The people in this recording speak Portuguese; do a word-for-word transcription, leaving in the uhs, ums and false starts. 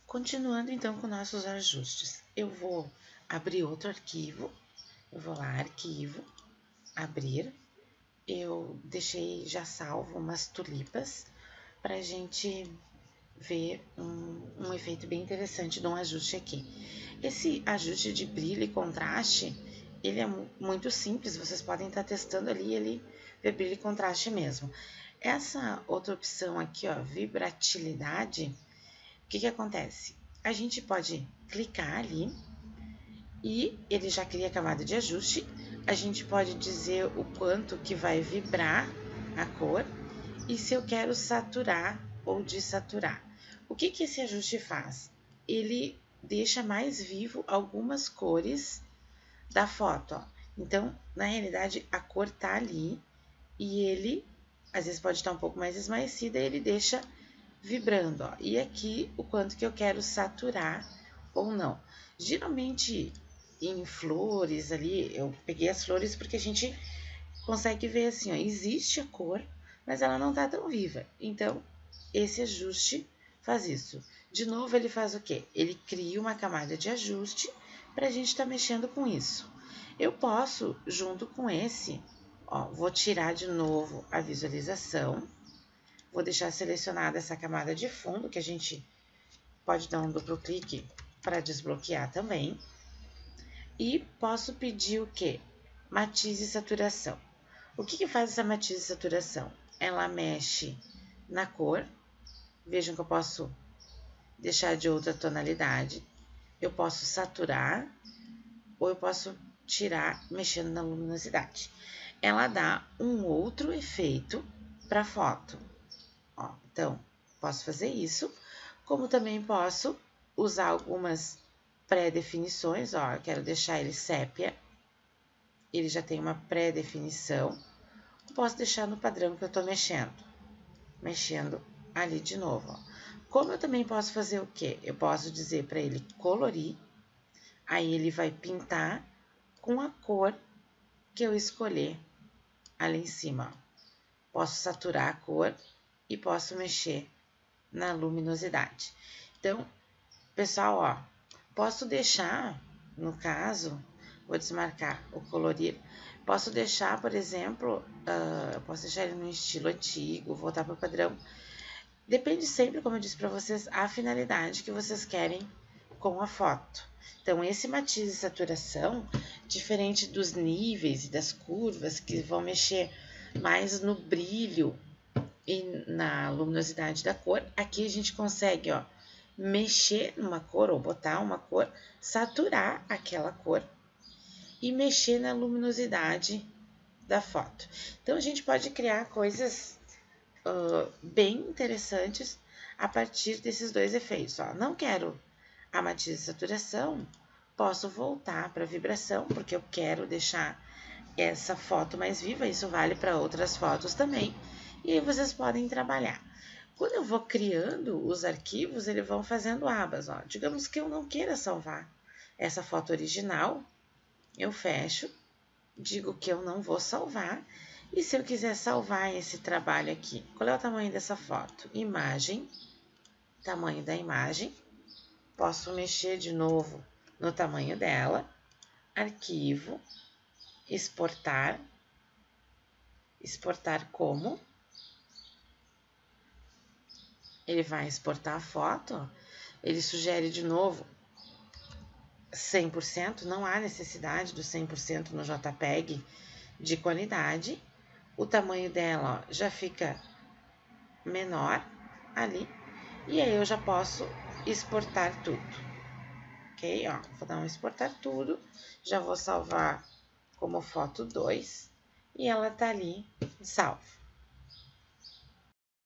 Continuando então com nossos ajustes, eu vou abrir outro arquivo, eu vou lá, arquivo, abrir, eu deixei já salvo umas tulipas para a gente ver um, um efeito bem interessante de um ajuste aqui. Esse ajuste de brilho e contraste, ele é muito simples, vocês podem estar testando ali, ele vê brilho e contraste mesmo. Essa outra opção aqui, ó, vibratilidade, o que que acontece? A gente pode clicar ali e ele já cria a camada de ajuste. A gente pode dizer o quanto que vai vibrar a cor e se eu quero saturar ou desaturar. O que que esse ajuste faz? Ele deixa mais vivo algumas cores da foto, ó. Então, na realidade, a cor tá ali e ele, às vezes pode estar um pouco mais esmaecida, e ele deixa vibrando, ó. E aqui o quanto que eu quero saturar ou não. Geralmente em flores ali, eu peguei as flores porque a gente consegue ver assim, ó, existe a cor, mas ela não tá tão viva. Então, esse ajuste faz isso. De novo, ele faz o quê? Ele cria uma camada de ajuste para a gente estar tá mexendo com isso. Eu posso, junto com esse, ó, vou tirar de novo a visualização. Vou deixar selecionada essa camada de fundo, que a gente pode dar um duplo clique para desbloquear também. E posso pedir o quê? Matiz e saturação. O que que faz essa matiz e saturação? Ela mexe na cor. Vejam que eu posso deixar de outra tonalidade. Eu posso saturar ou eu posso tirar mexendo na luminosidade. Ela dá um outro efeito para a foto. Ó, então, posso fazer isso, como também posso usar algumas pré-definições, ó, eu quero deixar ele sépia, ele já tem uma pré-definição, posso deixar no padrão que eu tô mexendo, mexendo ali de novo, ó. Como eu também posso fazer o quê? Eu posso dizer para ele colorir, aí ele vai pintar com a cor que eu escolher ali em cima, ó. Posso saturar a cor e posso mexer na luminosidade. Então, pessoal, ó, posso deixar, no caso, vou desmarcar o colorir, posso deixar, por exemplo, uh, posso deixar ele no estilo antigo, voltar para o padrão. Depende sempre, como eu disse para vocês, a finalidade que vocês querem com a foto. Então, esse matiz e saturação, diferente dos níveis e das curvas que vão mexer mais no brilho e na luminosidade da cor, aqui a gente consegue, ó, mexer numa cor ou botar uma cor, saturar aquela cor e mexer na luminosidade da foto. Então, a gente pode criar coisas uh, bem interessantes a partir desses dois efeitos, ó. Não quero a matiz e saturação, posso voltar para a vibração, porque eu quero deixar essa foto mais viva, isso vale para outras fotos também. E aí vocês podem trabalhar. Quando eu vou criando os arquivos, eles vão fazendo abas, ó. Digamos que eu não queira salvar essa foto original, eu fecho, digo que eu não vou salvar. E se eu quiser salvar esse trabalho aqui, qual é o tamanho dessa foto? Imagem, tamanho da imagem. Posso mexer de novo no tamanho dela, arquivo, exportar, exportar como. Ele vai exportar a foto, ó. Ele sugere de novo cem por cento, não há necessidade do cem por cento no JPEG de qualidade. O tamanho dela, ó, já fica menor ali. E aí eu já posso exportar tudo. Ok? Ó, vou dar um exportar tudo. Já vou salvar como foto dois. E ela tá ali salva.